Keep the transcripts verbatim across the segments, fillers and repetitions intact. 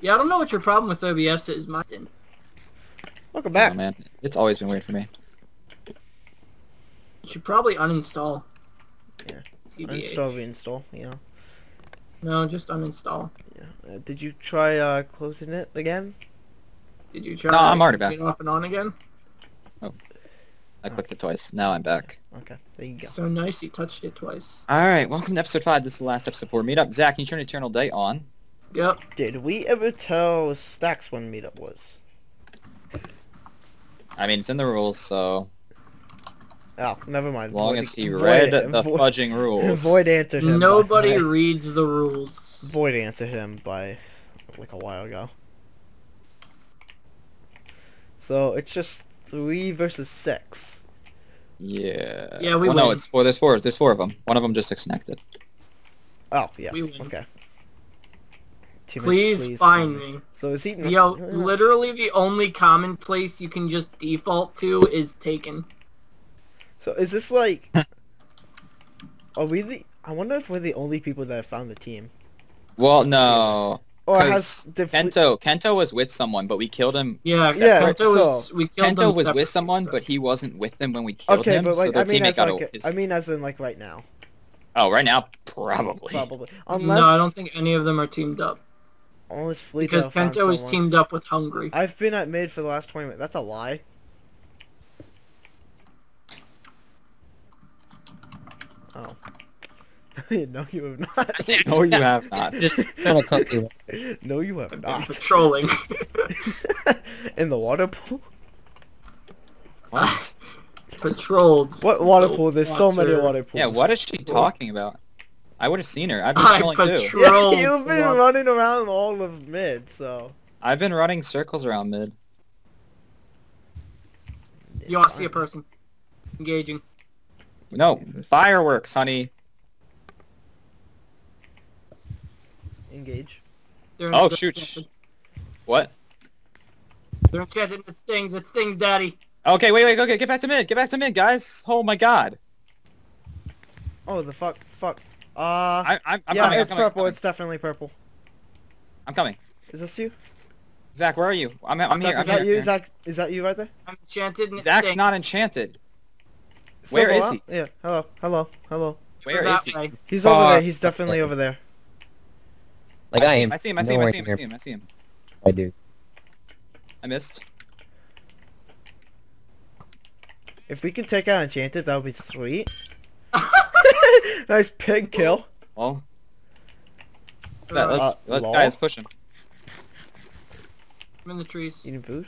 Yeah, I don't know what your problem with O B S is, Martin. Welcome back. Oh, man, it's always been weird for me. You should probably uninstall. Yeah. T B H. Uninstall, reinstall, you know. No, just uninstall. Yeah. Uh, did you try uh, closing it again? Did you try No, I'm already turning back. it off and on again? I clicked it twice. Now I'm back. Okay, there you go. So nice, you touched it twice. Alright, welcome to episode five. This is the last episode for Meetup. Zach, can you turn Eternal Day on? Yep. Did we ever tell Stacks when meetup was? I mean, it's in the rules, so... Oh, never mind. As long Void- as he Void- read the Void- fudging rules. Void answered him. by- Nobody by- reads the rules. Void answered him by like a while ago. So it's just three versus six. Yeah. Yeah, we well, no, win. it's four. There's four. There's four of them. One of them just disconnected. Oh yeah. We win. Okay. Teammates, Please, find me. So is he? Yo, literally the only common place you can just default to is taken. So is this like? Are we the? I wonder if we're the only people that have found the team. Well, no. Or 'cause has the fle- Kento, Kento was with someone, but we killed him. Yeah, Yeah, Kento so- was, we killed Kento him was separately, with someone, so- but he wasn't with them when we killed Okay, him. but like so their I mean, teammate as got like his... I mean, as in like right now. Oh, right now, probably. Probably. Unless No, I don't think any of them are teamed up. unless Fleetail Because found Kento is someone. teamed up with Hungry. I've been at mid for the last twenty minutes. That's a lie. Oh. No, you have not. No, you have not. Just trying to cut you. No, you have I'm not. patrolling. In the water pool? What? Patrolled. What water the pool? There's so many water. water pools. Yeah, what is she talking about? I would have seen her. I've been I trolling too. patrol- Yeah, Troll you've been water- running around all of mid, so. I've been running circles around mid. You all see a person. Engaging. No, fireworks, honey. Engage. They're Oh, they're shoot. enchanted. What? They're enchanted. It stings. It stings, daddy. Okay, wait, wait, okay, get back to mid. Get back to mid, guys. Oh my god. Oh, the fuck, fuck. Uh, I, I'm, I'm yeah, coming. I'm it's coming, purple. I'm It's definitely purple. coming. I'm coming. Is this you? Zach, where are you? I'm, I'm Zach, here. I'm is that here. you? here. Zach, is that you right there? I'm enchanted and it Zach's stings. not enchanted. Where Silver is up? he? Yeah. Hello. Hello. Hello. Where That is he? way. He's over there. Fuck. He's definitely over there. Like I am. I see him. I see him. I nowhere see him. I near- see him. I see him. I do. I missed. If we could take out Enchanted, that would be sweet. Nice pig kill. Well, let, let's, Uh, let lol. guys push him. I'm in the trees. Eating food.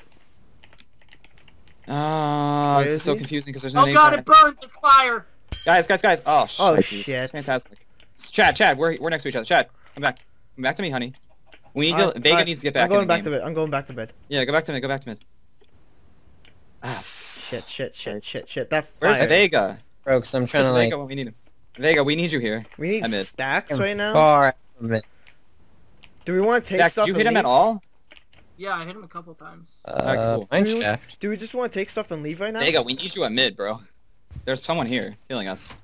Ah, Where this is is so he? confusing because there's no Oh name god, tag. it burns! It's fire! Guys, guys, guys. Oh, sh Oh, jeez. shit. It's fantastic. S- Chad, Chad, we're, we're next to each other. Chad, come back. Come back to me, honey. We need Alright, to... Vega alright. needs to get back I'm going in the back game. to bed. I'm going back to bed. Yeah, go back to mid. Go back to mid. Ah, Shit, shit, shit, Right. shit, shit. That where's fire. Vega? Brooks, I'm trying Where's to like Vega when we need him? Vega, we need you here. We need I'm mid. stacks right now. far from it. Do we want to take Zach, stuff did you and hit him leave? at all? Yeah, I hit him a couple times. Uh, cool. mine Do we- shaft. Do we just want to take stuff and leave right now? Vega, we need you at mid, bro. There's someone here healing us.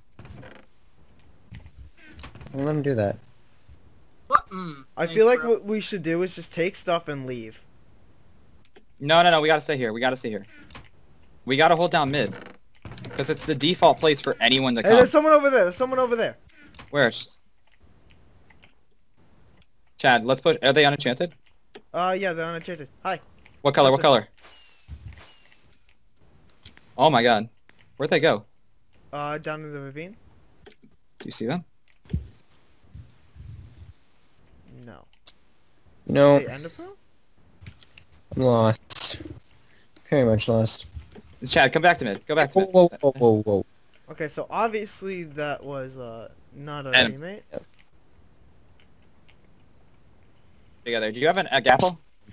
Well, let him do that. What? Mm, I thanks, feel like bro. what we should do is just take stuff and leave. No, no, no. We gotta stay here. We gotta stay here. We gotta hold down mid. Because it's the default place for anyone to Hey, come. there's someone over there. There's someone over there. Where? Chad, let's put... Are they unenchanted? Uh, yeah, they're unenchanted. Hi. What color? What Listen. color? Oh my god. Where'd they go? Uh, down in the ravine? Do you see them? No. No, Hey, Ender Pearl? I'm lost. Very much lost. Chad, come back to mid. Go back to Whoa, mid. whoa, whoa, whoa, whoa. Okay, so obviously that was, uh, not a Adam. teammate. Together. Do you have an, a gapple?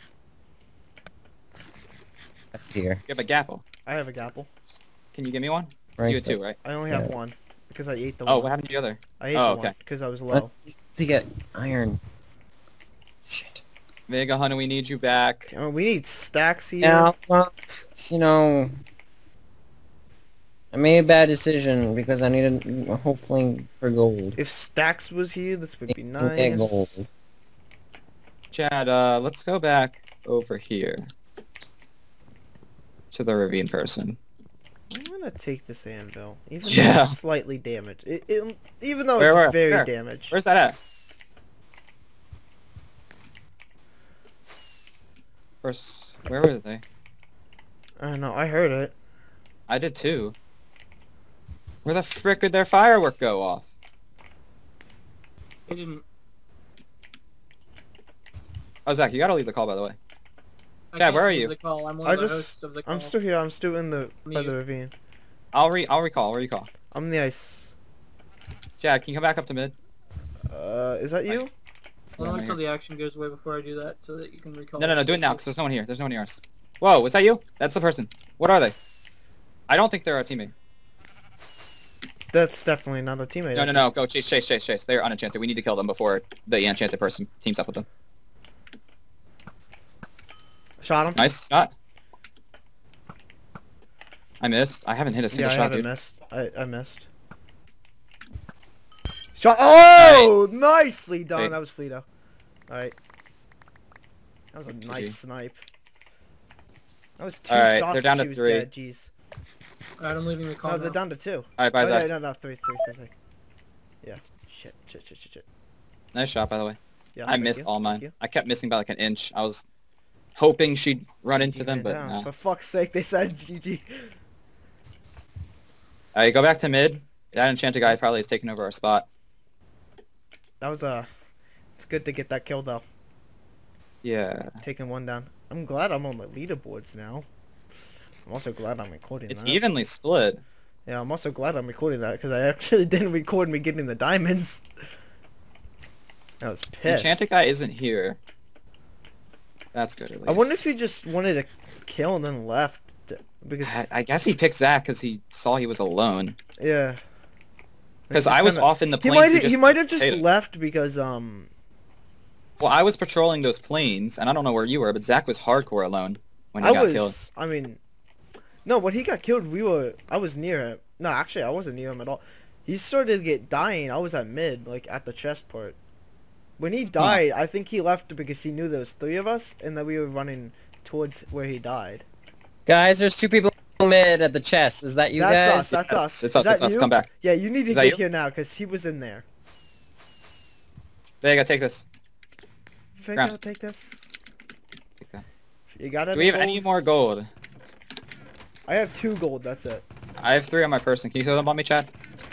Up here. You have a gapple. I have a gapple. Can you give me one? Right you had two, there. right? I only have Yeah. one. Because I ate the Oh, one. what happened to the other? I ate Oh, the one okay. because I was What? low. To get iron. Shit. Vega, honey, we need you back. Uh, we need stacks here. Yeah, well, you know, I made a bad decision because I needed, hopefully, for gold. If stacks was here, this would be Get nice. gold. Chad, uh, let's go back over here to the ravine person. I'm gonna take this anvil, even Yeah. though it's slightly damaged. It, it, even though Where, it's where, very where? damaged. Where's that at? First, where were they? I don't know. I heard it. I did too. Where the frick did their firework go off? I didn't. Oh, Zach, you gotta leave the call, by the way. I Chad, can't where are leave you? The call. I'm one I of the just- hosts of the call. I'm still here. I'm still in the by Mute. the ravine. I'll re I'll recall. Where you call? I'm in the ice. Chad, can you come back up to mid? Uh, is that you? Hold Yeah, on I'm until the action goes away before I do that, so that you can recall. No, no, no, do it now, because there's no one here. There's no one near us. Whoa, was that you? That's the person. What are they? I don't think they're our teammate. That's definitely not a teammate. No, no, no, go chase, chase, chase, chase. They're unenchanted. We need to kill them before the enchanted person teams up with them. Shot him. Nice shot. I missed. I haven't hit a single Yeah, I shot, haven't dude. missed. I I missed. Shot. Oh, Nice. nicely done. Wait. That was Fleeto. All right. That was a G G. nice snipe. That was two All right, shots. they're down and to she was three. Dead. Jeez. Alright, I'm leaving the call No, now. they're down to two. Alright, bye, Oh, Zach. no, no, no, three, three, three, three. Yeah. Shit, shit, shit, shit, shit. Nice shot, by the way. Yeah. I thank missed you, all thank mine. you. I kept missing by like an inch. I was hoping she'd run into G G them, ran but down. nah. For fuck's sake, they said G G. Alright, go back to mid. That enchanted guy probably is taking over our spot. That was uh It's good to get that kill though. Yeah. Taking one down. I'm glad I'm on the leaderboards now. I'm also glad I'm recording It's that. evenly split. Yeah, I'm also glad I'm recording that because I actually didn't record me getting the diamonds. I was pissed. Enchanted guy isn't here. That's good at least. I wonder if he just wanted to kill and then left to- because I, I guess he picked Zach because he saw he was alone. yeah. Because It's I was kinda- off in the He plains. might we he just might have just potatoes. left because um Well, I was patrolling those plains, and I don't know where you were, but Zach was hardcore alone when he I got was killed. I mean no when he got killed we were I was near him. No, actually I wasn't near him at all. He started to get dying. I was at mid like at the chest part. When he died, I think he left because he knew there was three of us and that we were running towards where he died. Guys, there's two people mid at the chest. Is that you That's guys? us. That's Yes, us. it's Is us, that it's us. you? Come back. Yeah, you need to Is that get you? here now because he was in there. Vega, take this. Figure Grab. take this. Okay. You got it. Do we have any more gold? I have two gold. That's it. I have three on my person. Can you throw them on me, Chad?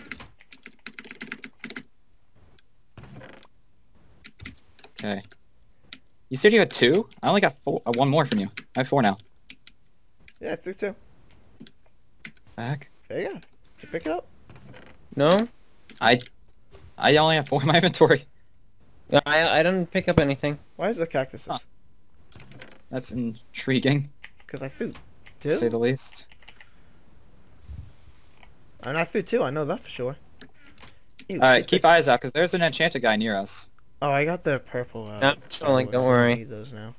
Okay. You said you had two? I only got four, uh, one more from you. I have four now. Yeah, through two. Back. There you go. Did you pick it up? No? I, I only have four in my inventory. No, I, I didn't pick up anything. Why is there cactuses? Huh. That's intriguing, Because I threw to two. say the least. And I threw two. I know that for sure. Ew, Alright, look keep this. eyes out, because there's an enchanted guy near us. Oh, I got the purple. Uh, I'm trolling, purple don't ones. I worry. need those now.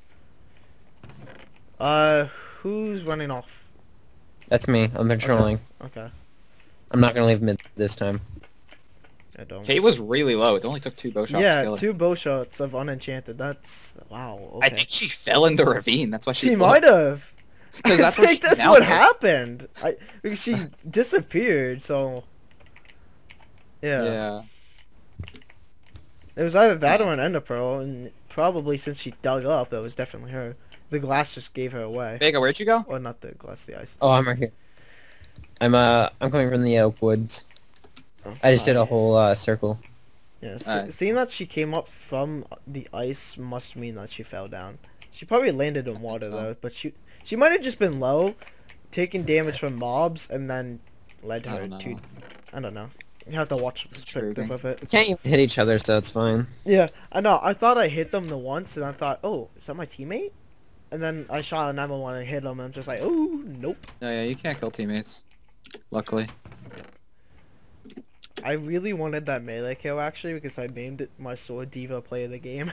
Uh, who's running off? That's me. I'm patrolling. Okay. I'm not gonna leave mid this time. I don't. Kate was really low. It only took two bow shots to Yeah, kill her. two bow shots of unenchanted. That's wow. Okay. I think she fell in the ravine. That's why she's she low. might have. I Because that's where think she that's now what is. happened. I because she disappeared. So. Yeah. Yeah. It was either that or an ender pearl, and probably since she dug up, it was definitely her. The glass just gave her away. Vega, where'd you go? Or not the glass, the ice. Oh, I'm right here. I'm uh, I'm coming from the oak woods. I just did a whole uh circle. Yeah, se- Alright. seeing that she came up from the ice must mean that she fell down. She probably landed in water so. though, but she she might have just been low, taking damage from mobs, and then led I her don't know. to. I don't know. You have to watch the It's perspective intriguing. of it. We can't even hit each other, so it's fine. Yeah, I know. I thought I hit them the once, and I thought, oh, is that my teammate? And then I shot another one and hit him, and I'm just like, oh, nope. No, yeah, you can't kill teammates. Luckily. I really wanted that melee kill actually because I named it my sword diva play of the game.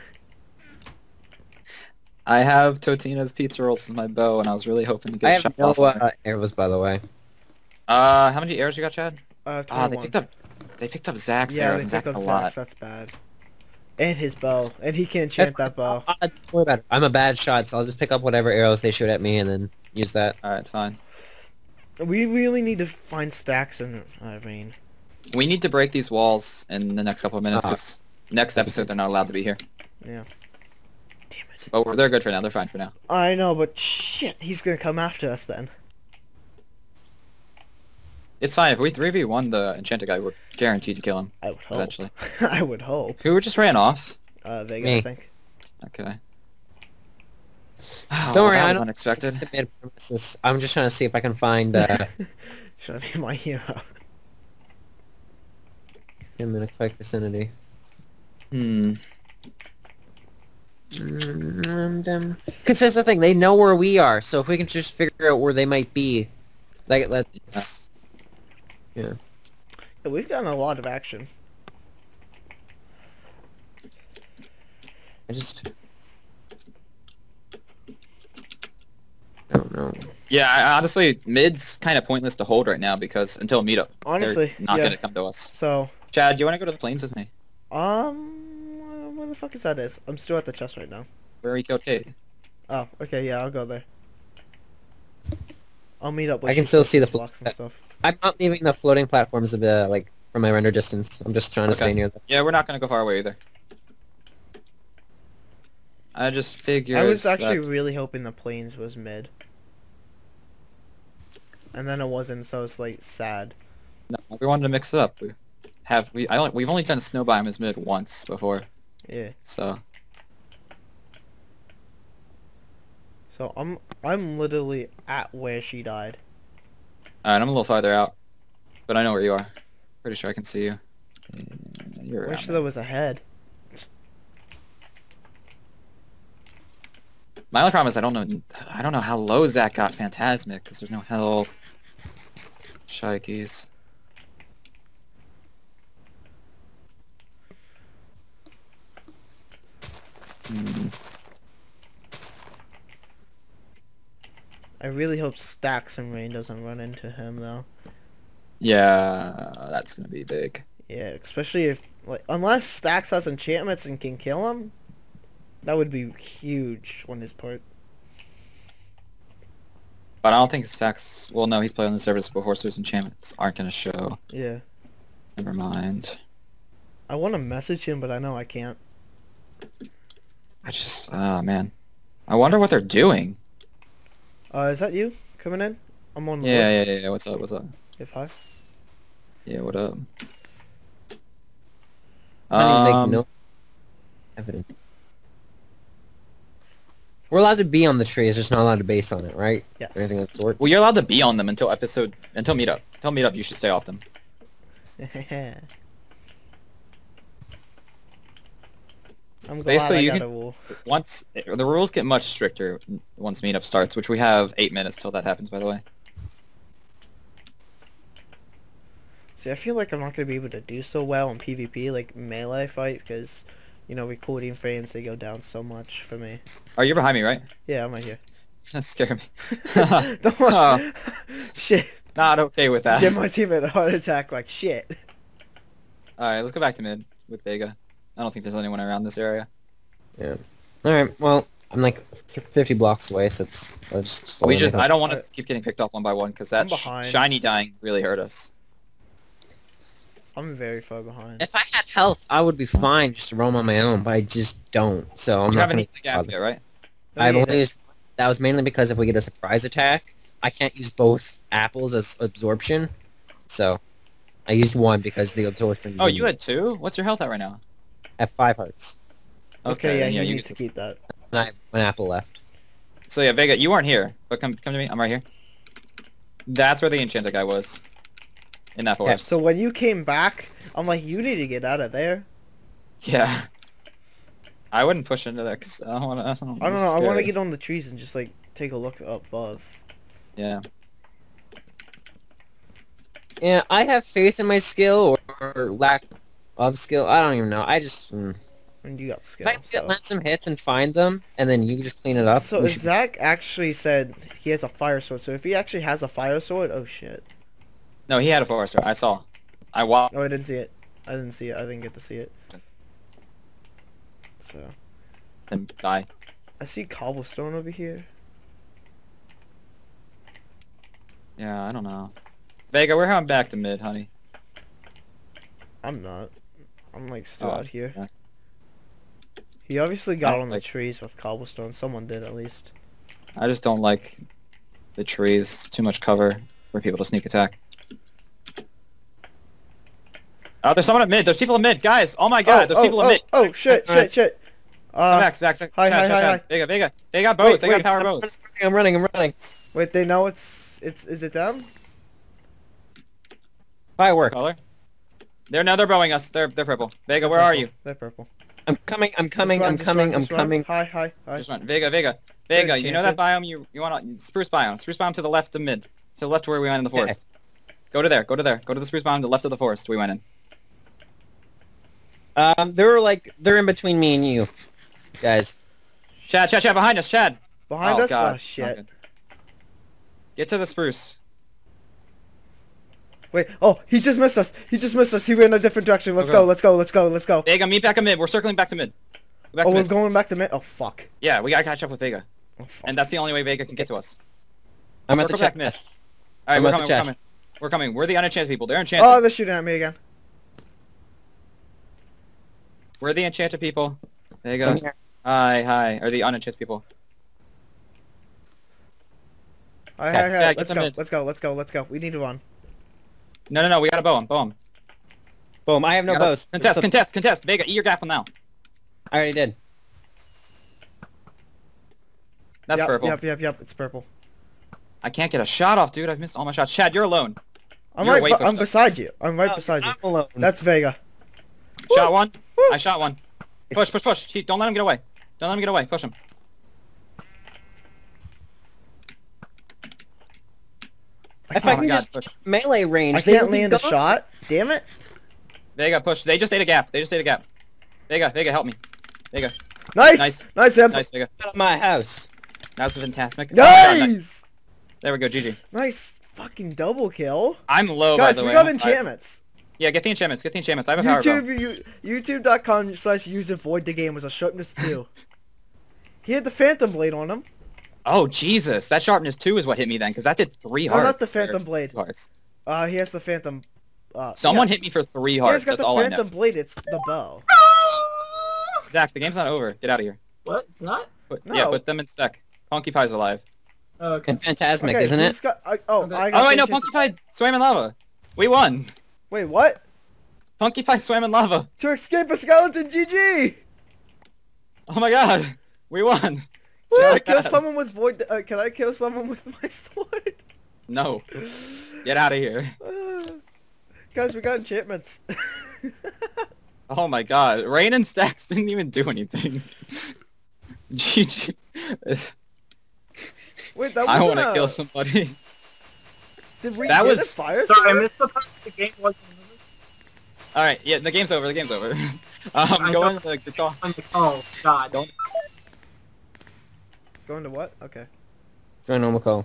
I have Totina's pizza rolls as my bow, and I was really hoping to get I a have shot no off of her. uh, arrows, by the way. Uh, how many arrows you got, Chad? Uh, Ah, they twenty-one. picked up, they picked up Zach's Yeah, arrows, they and Zach picked had up a lot. Zax, that's bad. And his bow. And he can enchant that bow. Uh, don't worry about it. I'm a bad shot, so I'll just pick up whatever arrows they shoot at me and then use that. Alright, fine. We really need to find stacks in uh, rain. We need to break these walls in the next couple of minutes, Uh, because next episode they're not allowed to be here. Yeah. Damn it. But we're- they're good for now, they're fine for now. I know, but shit, he's gonna come after us then. It's fine, if we three v one the enchanted guy, we're guaranteed to kill him, I would hope. eventually. I would hope. Who just ran off? Uh, Vega, Me. I think. Okay. Don't worry, that I was don't- unexpected. I made a promise. I'm just trying to see if I can find. Uh, Should I be my hero? him in a quick vicinity. Hmm. Because that's the thing, they know where we are, so if we can just figure out where they might be, like, let's... Yeah. Yeah, we've gotten a lot of action. I just... I don't know. Yeah, I, honestly, mid's kind of pointless to hold right now because until meetup, Honestly, they're not yeah. gonna come to us. So, Chad, do you want to go to the plains with me? um, where the fuck is that is? I'm still at the chest right now. Where we killed Kate. Oh, okay, yeah, I'll go there. I'll meet up with I can you still for see the blocks and fl- stuff. I'm not leaving the floating platforms a bit, like, from my render distance. I'm just trying to Okay. stay near them. Yeah, we're not gonna go far away either. I just figured. I was actually that- really hoping the plains was mid. And then it wasn't, so it's like sad. No, we wanted to mix it up. We have we I only, we've only done snow biome as mid once before, Yeah. so So I'm I'm literally at where she died. alright, I'm a little farther out, but I know where you are. Pretty sure I can see you. Yeah, You're I around wish there. there was a head. My only problem is I don't know I don't know how low Zach got Phantasmic because there's no health. Shikes. Hmm. I really hope Stacks and Rain doesn't run into him though. Yeah, that's gonna be big. Yeah, especially if like unless Stacks has enchantments and can kill him, that would be huge on his part. But I don't think Stacks. Well, no, he's played on the servers before, so his enchantments aren't gonna show. Yeah. Never mind. I want to message him, but I know I can't. I just, oh man, I wonder what they're doing. Uh, is that you coming in? I'm on. the Yeah, roof. yeah, yeah. What's up? What's up? If hi. Yeah, what up? I don't even Um, make no evidence. We're allowed to be on the tree, it's just not allowed to base on it, right? Yeah. Or anything of the sort. well, you're allowed to be on them until episode, until meetup. Until meetup, you should stay off them. I'm glad Basically, I you got can- a wool. Once the rules get much stricter once meetup starts, which we have eight minutes till that happens. By the way. See, I feel like I'm not gonna be able to do so well in PvP, like melee fight, because, you know, recording frames they go down so much for me. Oh, you're behind me, right? Yeah, I'm right here. That scared me. Don't Oh, Shit. not okay with that. Give my teammate a heart attack like shit. Alright, let's go back to mid with Vega. I don't think there's anyone around this area. Yeah. Alright, well, I'm like fifty blocks away, so it's... I'll just We just, I don't want I- us to keep getting picked off one by one, because I'm that sh- behind. shiny dying really hurt us. I'm very far behind. If I had health, I would be fine just to roam on my own, but I just don't, so I'm You not haven't gonna eaten the gap bother. yet, right? No, I've you only did. used... That was mainly because if we get a surprise attack, I can't use both apples as absorption, so... I used one because the absorption... Oh, you had two? What's your health at right now? I have five hearts, Okay, yeah, then he you needs get to this- keep that. and I have one apple left. So yeah, Vega, you aren't here, but come come to me. I'm right here. That's where the enchanted guy was. In that forest. So when you came back, I'm like, you need to get out of there. Yeah. I wouldn't push into there because I don't want to. I don't I don't know, I want to get on the trees and just like take a look above. Yeah. Yeah, I have faith in my skill, or, or lack of skill, I don't even know, I just... Mm. And you got If skill. I can get So, land some hits and find them, and then you just clean it up, so we should be- Zach actually said he has a fire sword. So if he actually has a fire sword, oh shit. No, he had a forester. I saw. I walked. Oh, I didn't see it. I didn't see it. I didn't get to see it. So Then die. I see cobblestone over here. Yeah, I don't know. Vega, we're heading back to mid, honey. I'm not. I'm like still Oh, out here. yeah. He obviously got I on the like- trees with cobblestone. Someone did at least. I just don't like the trees. Too much cover for people to sneak attack. Oh, there's someone at mid. There's people at mid. Guys, oh my god, oh, there's oh, people oh, at mid. Oh shit, Alright. shit, shit. Come Uh, back, Zach, Zach. hi, Chad, hi, Chad, hi, Chad. hi. Vega, Vega. They got bows. Wait, they wait. got power bows. I'm running, I'm running. wait, they know it's it's is it them? Fireworks. Color. They're now they're bowing us. They're they're purple. Vega, where are you? They're purple. I'm coming, I'm Just coming, run, I'm just coming, run, I'm just run. coming. Hi, hi, hi. Just run. Vega, Vega, Vega. You know that enchanted. biome you you want to spruce biome. Spruce biome to the left of mid. To the left where we went in the forest. Go to there. Go to there. Go to the spruce biome to the left of the forest we went in. Um, they're like, they're in between me and you, guys. Chad, Chad, Chad, behind us, Chad. Behind oh, us? God. Oh Not shit. good. Get to the spruce. Wait, oh, he just missed us. He just missed us. He went in a different direction. Let's Okay. go, let's go, let's go, let's go. Vega, meet back at mid. We're circling back to mid. Go back Oh, to we're mid. going back to mid. Oh fuck. Yeah, we gotta catch up with Vega. Oh fuck. And that's the only way Vega can get to us. I'm at the Circle back mid. chest. Alright, I'm we're at the coming, we're chest. coming. We're coming. We're the unenchanted people. They're enchanted. Oh, they're shooting at me again. We're the enchanted people. I'm Vega. here. Hi, hi. Or the unenchanted people. Hi, Okay, hi, yeah, hi. get Let's them go, in. let's go, let's go, let's go. We need to run. No, no, no. We gotta bow him. Bow him. Boom, I have no Gotta- bows. Contest, So- contest, contest. Vega, eat your gaffle now. I already did. That's yep, purple. Yep, yep, yep. It's purple. I can't get a shot off, dude. I've missed all my shots. Chad, you're alone. I'm You're right. way bu- pushed I'm up. beside you. I'm right Oh, beside you. I'm alone. That's Vega. Shot one. Woo. I shot one. Push, push, push. He- Don't let him get away. Don't let him get away. Push him. If Oh I my can God, just push. melee range, I they can't will be land a gone. shot. Damn it. Vega, push. They just ate a gap. They just ate a gap. Vega, Vega, help me. Vega. Nice. Nice. Nice. Em. Nice, Vega. Out of my house. That was fantastic. Oh my God, nice. Nice. There we go, G G. Nice. Fucking double kill. I'm low, by Guys, the we way. got I'm five. enchantments. Yeah, get the enchantments. Get the enchantments. I have a power bow. YouTube, you, YouTube.com slash user void the game was a sharpness two. He had the Phantom Blade on him. Oh, Jesus. That sharpness two is what hit me then, because that did three No, hearts. not the Or Phantom Blade. two hearts. Uh, he has the Phantom. Uh, Someone yeah. hit me for three He hearts. has got That's the all I Phantom know. Blade. It's the bow. Zach, the game's not over. Get out of here. What? It's not? Put, No. Yeah, put them in spec. Punky Pie's alive. Oh, okay. And Phantasmic, Okay, isn't who's it? Got, I, oh, Okay. I got Oh, wait, the no. enchant- Punky Pie swam in lava. We won. Wait, what? Punky Pie swam in lava. To escape a skeleton, G G! Oh my God. We won. Can I Like kill that. someone with void? Uh, can I kill someone with my sword? No. Get out of here. Uh, guys, we got enchantments. Oh my God. Rain and Stacks didn't even do anything. G G. Wait, that I wasn't want to a... kill somebody. Did we that get a was- fire Sorry, I sword? missed the part of the game wasn't over. All right. Yeah, the game's over. The game's over. I um, go know. in the the call. Oh, God. Don't- Going to what? Okay. Join normal call.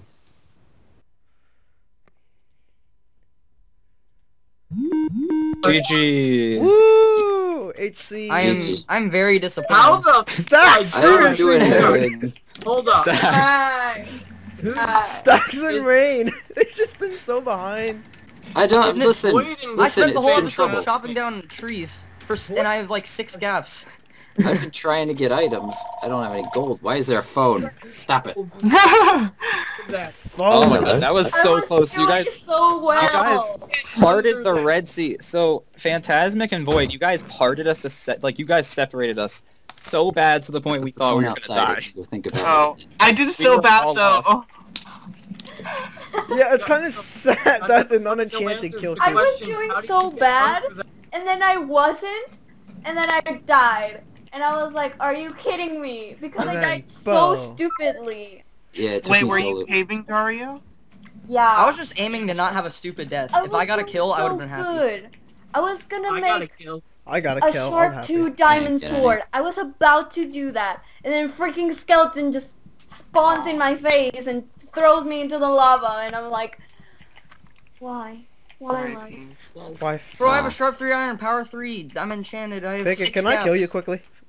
G G. Woo! H C. I am. G G. I'm very disappointed. How the... Stacks! I don't Seriously, doing dude! good. Hold up. Stack. Hi. Who- Hi. Stacks and Rain! They've just been so behind. I don't Isn't it listen. Void and- I Listen, spent the it's whole in episode trouble. chopping down trees, for, s- and I have like six gaps. I've been trying to get items. I don't have any gold. Why is there a phone? Stop it. that. Oh Phone. my God, that was so close. You guys so well. you guys parted the Red Sea. So Phantasmic and Void, you guys parted us a set. Like you guys separated us so bad to the point we thought Phone we were gonna outside. die. it. Go think about Oh, it. I did We so were bad all though. lost. Yeah, it's kind of sad that an unenchanted killed I you. was doing so bad, and then I wasn't, and then I died. And I was like, are you kidding me? Because And I then died so boom. stupidly. Yeah, it took Wait, me were so you long. caving, Dario? Yeah. I was just aiming to not have a stupid death. I If I was got a doing kill, I would so have been happy. good. I was gonna I got a make kill. I got a a kill. I'm sharp happy. two diamond I didn't get sword. I was about to do that, and then freaking skeleton just spawns in my face and throws me into the lava, and I'm like, why? Why am I? Why? Bro, I have a sharp three iron, power three. I'm enchanted. I have Fake six it. Can I kill gaps. you quickly?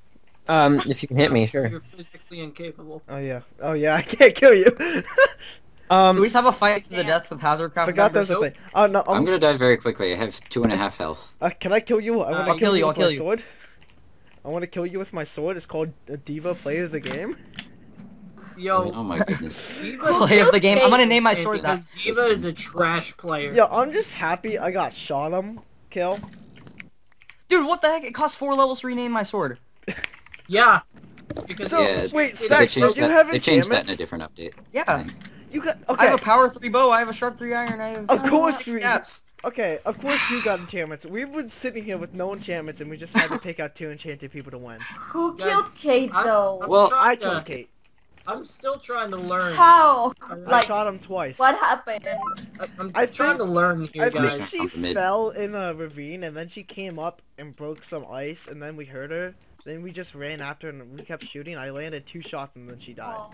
Um, if you can hit me, sure. You're physically incapable. Oh yeah. Oh yeah. I can't kill you. Do Um, we just have a fight to the death with Hazard Craft? Forgot there was a thing. Oh no. I'm, I'm gonna die very quickly. I have two and a half health. Uh, can I kill you? I Uh, want to I'll kill, kill you, you I'll with kill my you. sword. I want to kill you with my sword. It's called uh, Diva Play of the Game. Yo, Oh my goodness. Diva, Play of the game. I'm gonna name my sword because that. Diva is a trash player. Yeah, I'm just happy I got shot him. Kill. Dude, what the heck? It costs four levels to rename my sword. Yeah. Because So, yeah, it's- wait, they Stacks, changed did you that- have They changed that in a enchantments? different update. I Yeah. think. You got I okay. have a power three bow. I have a sharp three iron. I have Of course six you- gaps. Okay, of course you got enchantments. We've been sitting here with no enchantments, and we just had to take out two enchanted people to win. Who Guys, killed Kate I'm- though? I'm Well, trying I to- killed Kate. I'm still trying to learn. How? I Like, shot him twice. what happened? I- I'm I trying think- to learn here, I guys. think she Come from mid. fell in a ravine, and then she came up and broke some ice, and then we heard her. Then we just ran after her, and we kept shooting. I landed two shots, and then she died. Oh.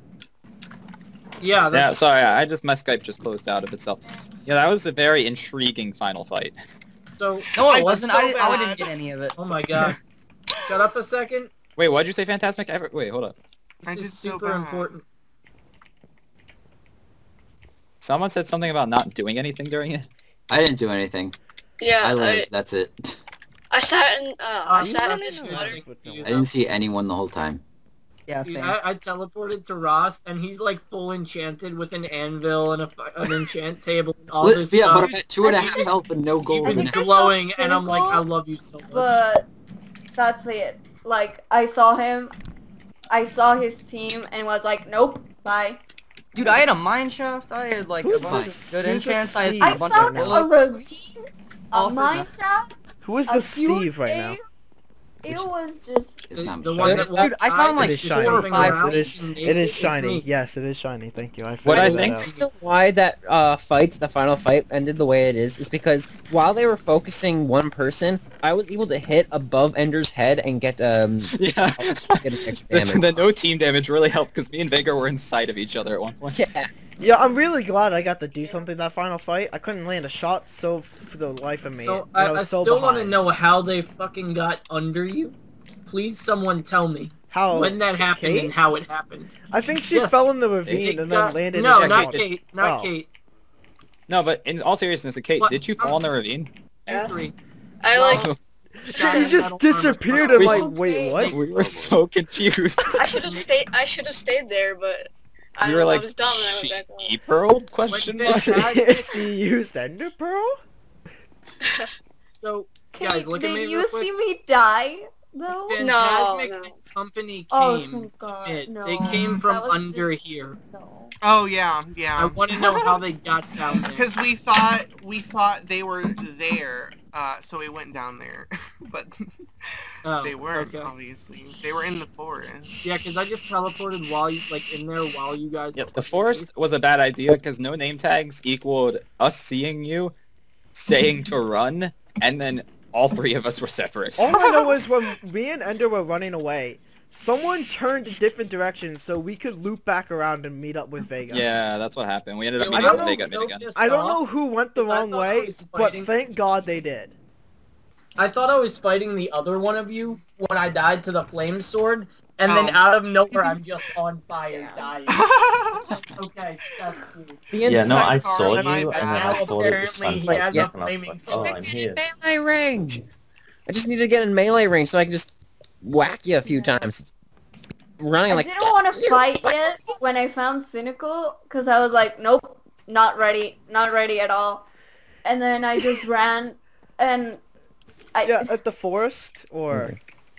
Yeah, Yeah, that's, sorry, I just my Skype just closed out of itself. Yeah, that was a very intriguing final fight. so. No, I it was wasn't. so I, I bad. didn't get any of it. Oh my god. Shut up a second. Wait, what'd you say, Fantasmic? Ever- Wait, hold up. I This did is so super bad. important. Someone said something about not doing anything during it. I didn't do anything. Yeah, I I, lived. That's it. I sat in, uh, I Um, sat in that's this good. water. With no You I one. didn't see anyone the whole time. Yeah, Dude, same. I, I teleported to Ross, and he's like full enchanted with an anvil and a, fu- an enchant table and all Li- this yeah, stuff. but I'm at two and a I half think health and no gold. He was think I saw glowing, and I'm like, I cynical, love you so much. But that's it. Like, I saw him, I saw his team, and was like, nope, bye. Dude, I had a mine shaft. I had like Who's a bunch this- of good who's this enchants. I had Steve? I a bunch found of a bullets. ravine, All a for mine nothing. shaft, Who is a the huge Steve right now? cave. It was just... It's The, not the shiny. one that Dude, walked I found, by like, It is is shiny. four or five around Yes, it is. and It is it's shiny. me. Yes, it is shiny. Thank you. I What figured I that think out. So why that uh, fight, the final fight, ended the way it is, is because while they were focusing one person, I was able to hit above Ender's head and get um Yeah. get an extra the, damage. the no team damage really helped because me and Vega were inside of each other at one point. Yeah. Yeah, I'm really glad I got to do something that final fight. I couldn't land a shot, so for the life of me, So and I, was I so still want to behind. know how they fucking got under you. Please, someone tell me how. when that happened Kate? and how it happened. I think she Yes. fell in the It ravine and got- then landed. No, in not the Kate. Not Oh. Kate. No, but in all seriousness, Kate, What? did you fall in the ravine? Yeah. Three. I like, Well, You just disappeared. I'm like, wait, what? We were so confused. I should have stayed, I should have stayed there, but I, You were I like, was dumb and I went back home. she pearled? Question Wait, mark. this- she used Ender Pearl? So, Kate, guys, look at did me you real quick. see me die, though? No, Phantasmic no. and Company Oh, came thank God, to it. no. They came from That was under just- here. No. Oh yeah, I yeah. want to know how they got down there. Because we thought we thought they were there, uh, so we went down there, but Oh, they weren't. okay. Obviously, they were in the forest. Yeah, because I just teleported while you, like, in there while you guys. Yep, were the pushing forest was a bad idea because no name tags equaled us seeing you, saying to run, and then all three of us were separate. All I know is when me and Ender were running away, someone turned in different directions so we could loop back around and meet up with Vega. Yeah, that's what happened. We ended up me. meeting I up don't with know- Vega mid again. pissed I don't off. know who went the I wrong thought I way, was but fighting- thank God they did. I thought I was fighting the other one of you when I died to the flame sword, and then Oh. out of nowhere I'm just on fire Yeah. dying. Okay, that's cool. The Yeah, no, I Sorry, saw you, my and then bad. I Now thought it was apparently he Santa. has Yeah. a And I was flaming like, oh, sword. I'm here. melee range. I just need to get in melee range so I can just whack you a few times. Running I like didn't want to fight yet when I found Cynical, because I was like, nope, not ready, not ready at all. And then I just ran, and I, Yeah, at the forest, or...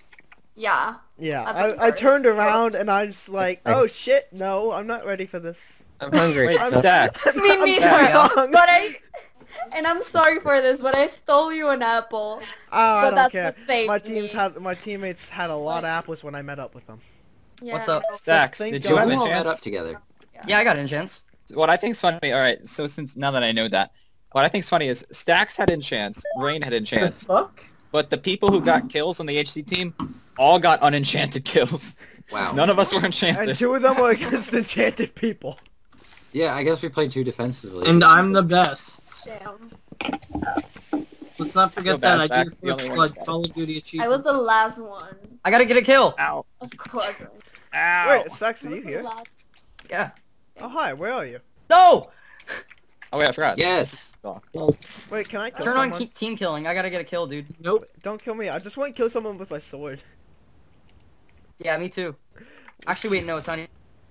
yeah. Yeah, At the I, I forest. turned around and I was like, oh shit, no, I'm not ready for this. I'm hungry. Wait, I'm- Stacks. Me I'm neither, wrong. but I, and I'm sorry for this, but I stole you an apple, Oh, I so don't that's care. what saved My me. teams had my teammates had a lot of apples when I met up with them. Yeah. What's up? Stacks, Thank did So you God. have we a all met up chance? together. Yeah, I got enchants. What I think's funny, alright, so since now that I know that, what I think's funny is Stacks had enchants, Rain had The enchants, fuck? but the people who got kills on the H C team all got unenchanted kills. Wow. None of us were And enchanted. two of them were against enchanted people. Yeah, I guess we played too defensively. And I'm the best. Damn. Let's not Feel forget bad, that I Zach, did the only flip one like who got Call of Duty I achievement. was the last one. I gotta get a kill. Ow. Of course. Ow. Wait, Sax, I are was you the here? last- Yeah. Oh, hi. Where are you? No! Oh wait, I forgot. Yes. Wait, can I kill Turn on someone? ke- team killing. I gotta get a kill, dude. Nope. Don't kill me. I just want to kill someone with my sword. Yeah, me too. Actually, wait, no, it's not.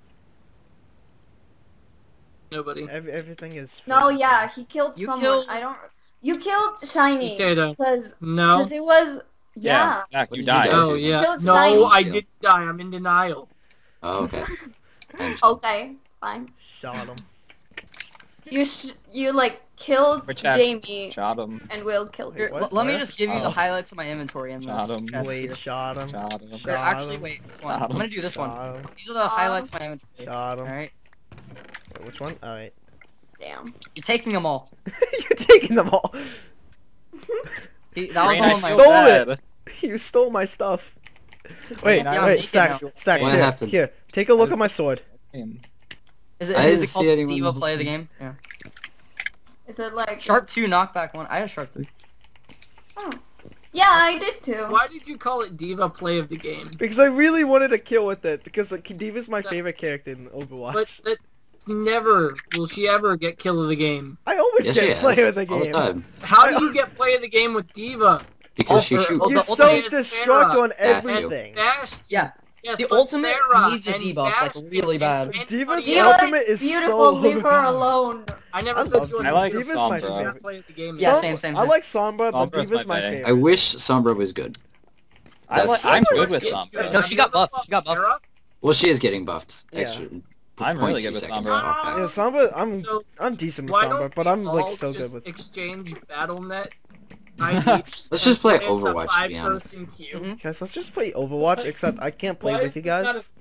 Nobody. Every, everything is. No, free. yeah, he killed You someone. killed- I don't. You killed Shiny. Potato. Because No. it was. Yeah. Zach, What you did you died. do? Oh Shiny. yeah. Killed No, Shiny. I did die. I'm in denial. Oh, okay. Okay, fine. Shot him. You sh you like killed Which app? Jamie Shot him. and Will killed Here, you. What? l- let me Where? just give you Oh. the highlights of my inventory in this Shot him. chest Wait, here. shot him. Shot him. Here, Shot actually, him. wait, this one. Shot I'm him. gonna do this one. Shot him. These are the highlights of my inventory. Shot him. Alright? Wait, which one? Alright. Damn. You're taking them all. You're taking them all. See, that was Rain, all I in my... stole Stole it. bad. You stole my stuff. Wait, Yeah, I'm wait, naked Stacks, now. Stacks, What here, happened? here. Take a look at my sword. Damn. Is it, I is didn't it called see anyone- Diva Play the Game? Yeah. Is it like? Sharp two, knockback one. I had Sharp three. Oh. Yeah, I did too. Why did you call it Diva Play of the Game? Because I really wanted a kill with it. Because like, Diva's my favorite character in Overwatch. But that never will she ever get kill of the game. I always Yes, she get play has. of the All the game. time. How do you get play of the game with Diva? Because she Oh, shoots. oh, You the ultimate self-destruct on That everything. Bastion. Yeah. Yes, The but ultimate Sarah needs a and debuff, like, Bastion really and bad. anybody Diva's Diva else- ultimate is beautiful. so Leave her alone. I never I said love you were I like Diva's Sombra. my Diva favorite. Play of the game. Yeah, Sombra- same, same, I same. like Sombra, but Sombra's Diva's my my favorite. favorite. I wish Sombra was good. I like, That's- I'm that's good what with it's Sombra. No, she got buffed. She got buffed. Sarah? Well, she is getting buffed. Yeah. Extra. I'm really point good two with seconds Sombra. off Yeah, that. Sombra, I'm So, I'm decent with why Sombra, don't but we I'm like all so just good with. exchange BattleNet I D Let's just play and it's a Overwatch, to be honest. five-person queue. Mhm. Guys, let's just play Overwatch. Except I can't play Why with you is this not guys.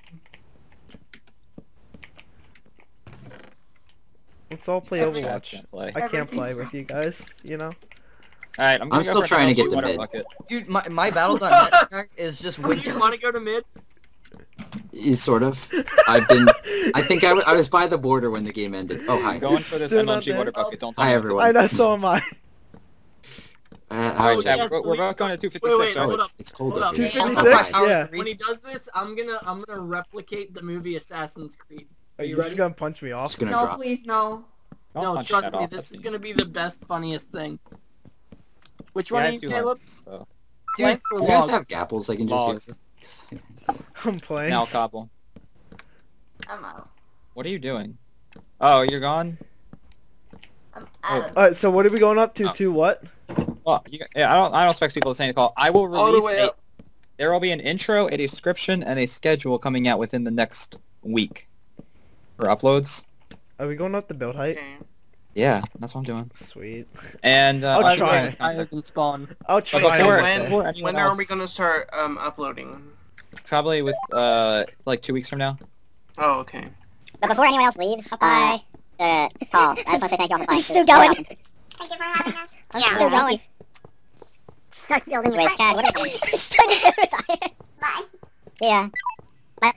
Let's all play Every- Overwatch. Can't play. I can't Everything. play with you guys. You know. Alright, I'm gonna I'm go still for trying to Hell's get to Water mid. Bucket. Dude, my, my battle dot net track is just Do you winter. want to go to mid? Y- Sort of. I've been. I think I, w- I was by the border when the game ended. Oh hi. I'm going for this Still not M L G there? Water Bucket. Don't tell Hi me. everyone. I know. So am I. Uh, Alright, how- Chad, yes, we're, we're we- both going to two Wait, fifty-six, wait, oh, right? hold it's, up. it's cold Hold up up. here. two fifty-six? Yeah. When he does this, I'm gonna I'm gonna replicate the movie Assassin's Creed. Are you you just ready? gonna punch me off? Just gonna No, drop. please, no. Don't no, punch trust Chad me, off, this that's is me. gonna be the best, funniest thing. Which Yeah, one I are have you, two Caleb? hearts, so. Dude, Planks or You guys logs? have gapples I can just Logs. use? I'm playing. Now, Cobble. I'm out. What are you doing? Oh, you're gone? I'm Oh. out. of Alright, so what are we going up to? Oh. To what? Well, you, yeah, I don't. I don't expect people to say the call. I will All the release way a. up. There will be an intro, a description, and a schedule coming out within the next week for uploads. Are we going up the build height? Okay. Yeah, that's what I'm doing. Sweet. And uh, I'll by the try. way, I haven't spawned. I'll But try. before- So my when, best. before anyone when are we else- gonna start um uploading? probably with uh like two weeks from now. Oh, okay. But before anyone else leaves, uh, the call, I just want to say thank you all for playing. Still This is really going. awesome. Thank you for having us. Yeah, Still thank going. you. Starts building. Anyways, Chad, what are you doing? Bye. Yeah. Bye.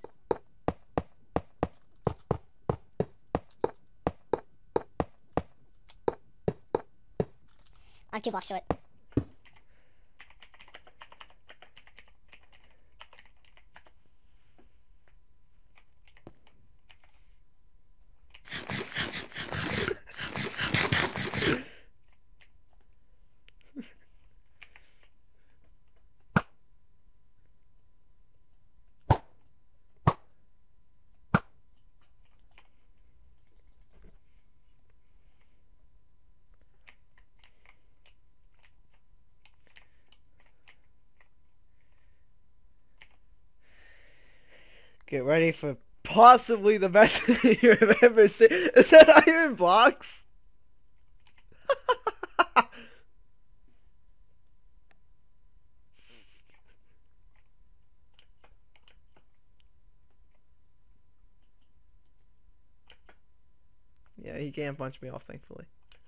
I'm two blocks short. Get ready for possibly the best you've ever seen. Is that iron blocks? Yeah, he can't punch me off, thankfully.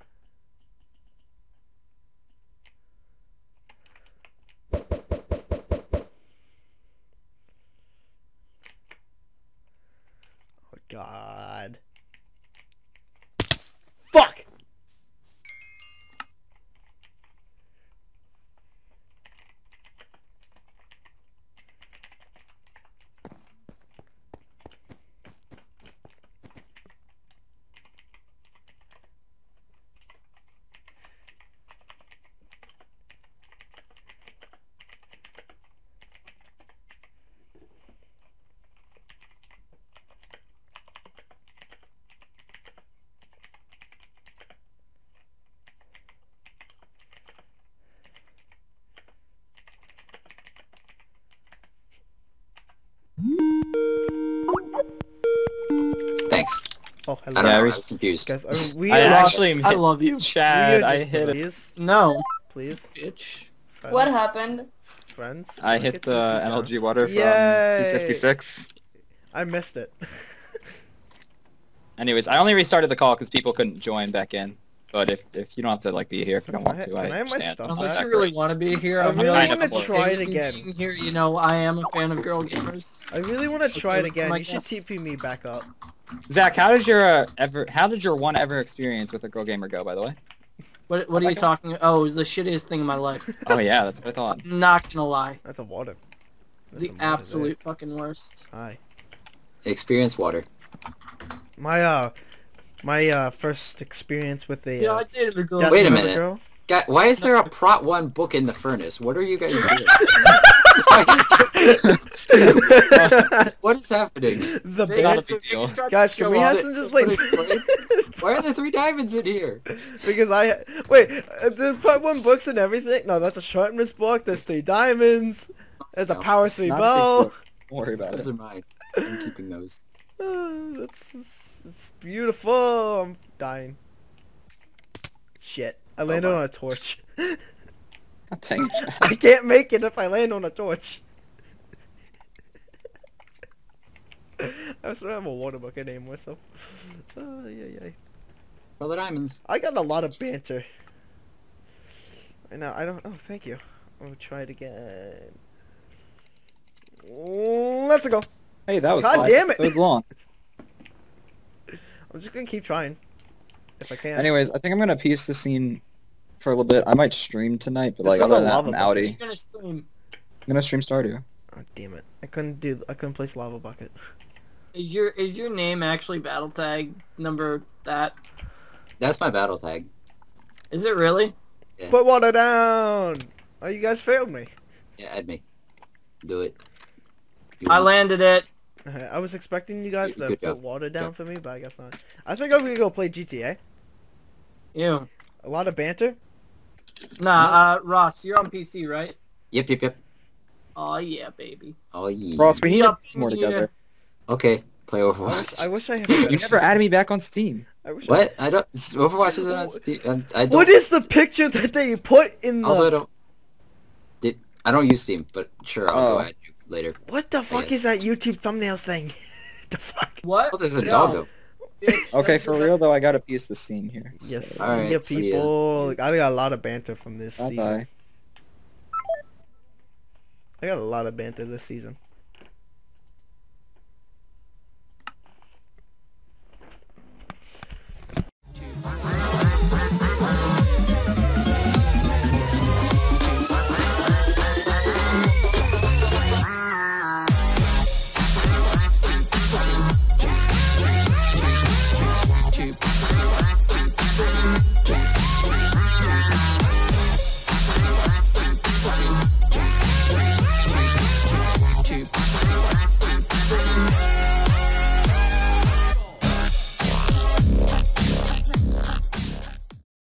Oh God. Fuck! Oh, I hello. don't Yeah, know. we- I was confused. Guys, are we I are- actually I hit love you. Chad. we are I just hit it. please, No, please, bitch. friends, What happened? friends. I Look hit at the T P N L down. G water from Yay! two fifty-six. I missed it. Anyways, I only restarted the call because people couldn't join back in. But if if you don't have to like be here if you don't Can I- want to, can I I have my understand. stuff Don't Unless back? you really want to be here, I I'm really really wanna want to try it Being again. Here, you know, I am a fan of girl gamers. I really want to try it Okay, again. my You should guess. T P me back up. Zach, how did your uh, ever? How did your one ever experience with a girl gamer go? By the way. What What are you talking? Oh, it was the shittiest thing in my life. Oh yeah, that's what I thought. Not gonna lie, That's a water. That's the some water absolute fucking worst. there. Hi. Experience water. My uh, my uh first experience with the Yeah, uh, I dated a girl. Death Wait a Note minute. girl. God, why is there a Prot one book in the furnace? What are you guys doing? Why is- what is happening? The They- not a best. big deal. tried to Guys, can show we off have it. some just like? Why are there three diamonds in here? Because I wait, uh, there's part one books and everything. No, that's a sharpness book. There's three diamonds. There's a No, power it's three not a big bow. deal. Don't worry about Those it. are mine. I'm keeping those. Uh, that's it's, it's beautiful. I'm dying. Shit, I landed my. on a torch. Dang it, Chad. I can't make it if I land on a torch. I still have a water bucket anymore, so. Uh, yeah, yeah. All the diamonds. I got a lot of banter. I know. I don't. Oh, thank you. I'll try it again. Let's go. Hey, that was God five damn it. episodes long. I'm just gonna keep trying. If I can. Anyways, I think I'm gonna piece the scene for a little bit. I might stream tonight, but This like is other a than that, lava I'm bucket. outie. You're gonna stream. I'm gonna stream Stardew. Oh, damn it. I couldn't do. I couldn't place lava bucket. Is your is your name actually battle tag number that? That's my battle tag. Is it really? Yeah. Put water down. Oh, you guys failed me. Yeah, add me. Do it. You I want- landed it. Okay, I was expecting you guys Good- to good put job. water down Good. for me, but I guess not. I think I'm gonna go play G T A. Ew. A lot of banter. Nah, uh, Ross, you're on P C, right? Yep, yep, yep. Oh yeah, baby. Oh yeah. Ross, we need to Yup, play more yeah. together. Okay, play I wish, Overwatch. I wish I had. a better You never system. added me back on Steam. I wish I- What? I don't. Overwatch isn't on Steam. um, I don't. What is the picture that they put in the? Also, I don't. Did I don't use Steam, but sure, I'll Oh. go add you later. What the fuck guess. is that YouTube thumbnails thing? the fuck? What? Oh, there's a No. doggo. Bitch, Okay, that's for the- real though, I gotta piece the scene here. Yes, So, Alright, see ya, see ya. people. I got a lot of banter from this bye season. bye. I got a lot of banter this season.